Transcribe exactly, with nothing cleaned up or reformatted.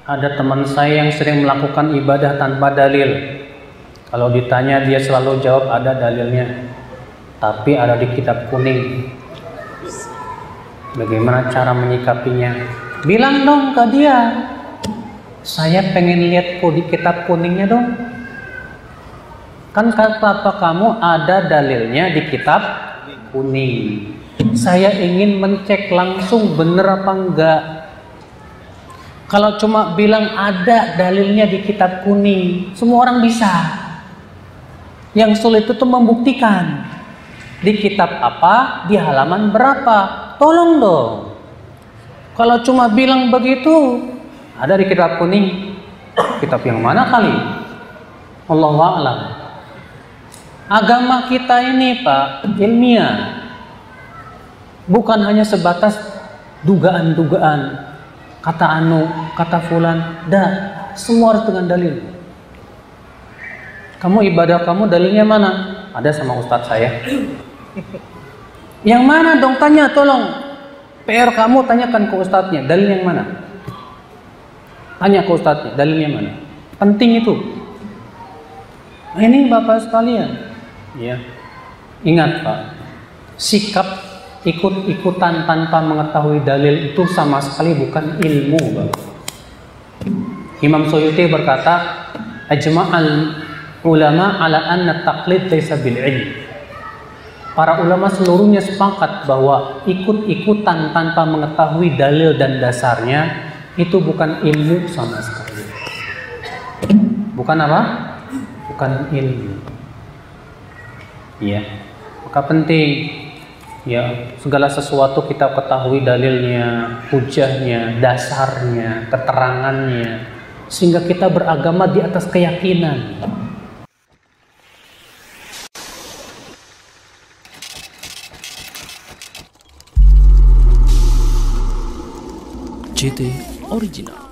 Ada teman saya yang sering melakukan ibadah tanpa dalil. Kalau ditanya dia selalu jawab ada dalilnya, tapi ada di kitab kuning. Bagaimana cara menyikapinya? Bilang dong ke dia, saya pengen lihat kok di kitab kuningnya dong. Kan kata apa kamu ada dalilnya di kitab kuning. Saya ingin mencek langsung bener apa enggak. Kalau cuma bilang ada dalilnya di kitab kuning, semua orang bisa. Yang sulit itu membuktikan di kitab apa, di halaman berapa. Tolong dong. Kalau cuma bilang begitu, ada di kitab kuning. Kitab yang mana kali? Allahu a'lam. Agama kita ini, Pak, ilmiah. Bukan hanya sebatas dugaan-dugaan. Kata anu, kata fulan, dah, semua harus dengan dalil. Kamu ibadah kamu dalilnya mana? Ada sama ustadz saya. Yang mana dong, tanya tolong. P R kamu tanyakan ke ustadznya, dalil yang mana? Tanya ke ustadznya, dalilnya mana? Penting itu. Nah, ini Bapak sekalian, ya. Ingat Pak, sikap ikut-ikutan tanpa mengetahui dalil itu sama sekali bukan ilmu, Bapak. Imam Suyuti berkata, ajma'al ulama ala anna taqlid laysa bil ilm. Para ulama seluruhnya sepakat bahwa ikut-ikutan tanpa mengetahui dalil dan dasarnya itu bukan ilmu sama sekali. Bukan apa? Bukan ilmu. Iya. Maka penting ya, segala sesuatu kita ketahui dalilnya, hujahnya, dasarnya, keterangannya, sehingga kita beragama di atas keyakinan. J T Original.